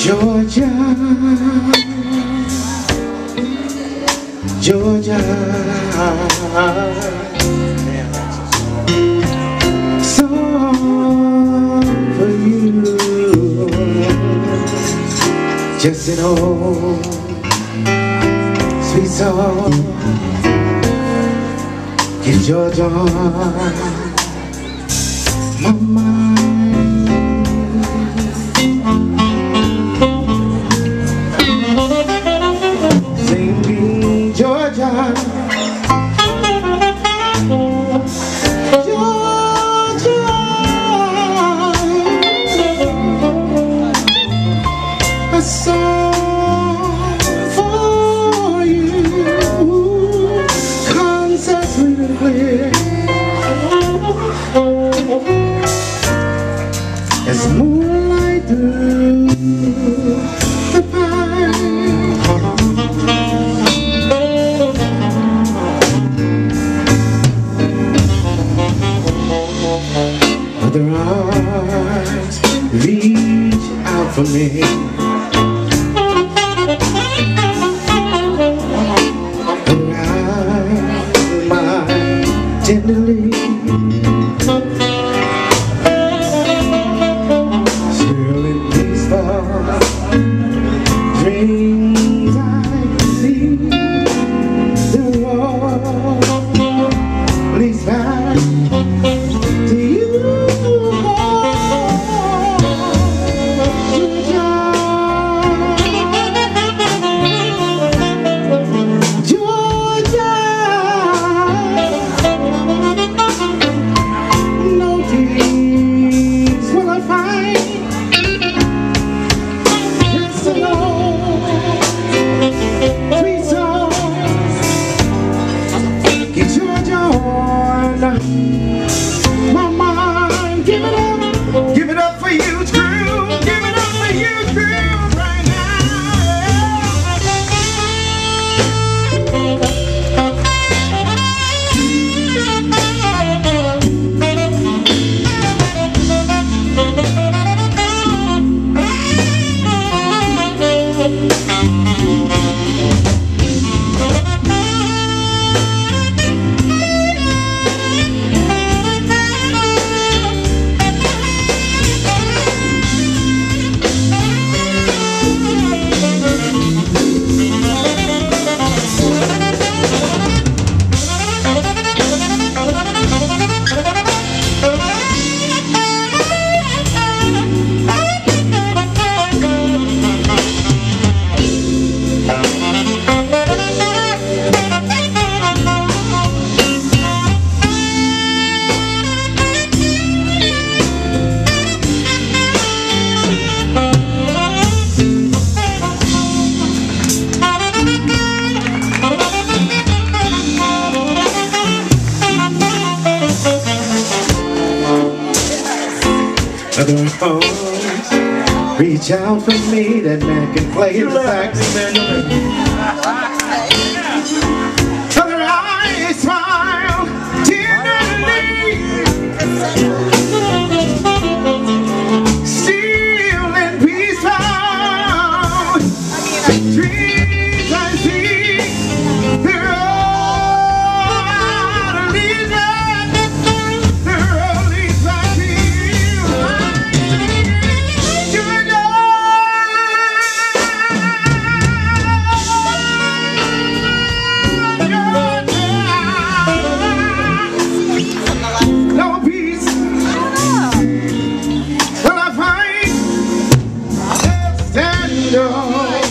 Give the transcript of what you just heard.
Georgia, Georgia, song for you, just an old sweet song. Get Georgia on my mind. Singing Georgia, Georgia, a song for you, concerts sweet and clear, as moonlight through the pine. Other arms reach out for me, around mine tenderly, still in peaceful dreams I see the world leads back to you. My mind, give it up for Euge Groove, give it up for Euge Groove right Other arms reach out for me, that man can play the sax. Other eyes smile tenderly, still in peaceful dreams I see the road leads back, the road leads back to you. No peace will I find, stand on.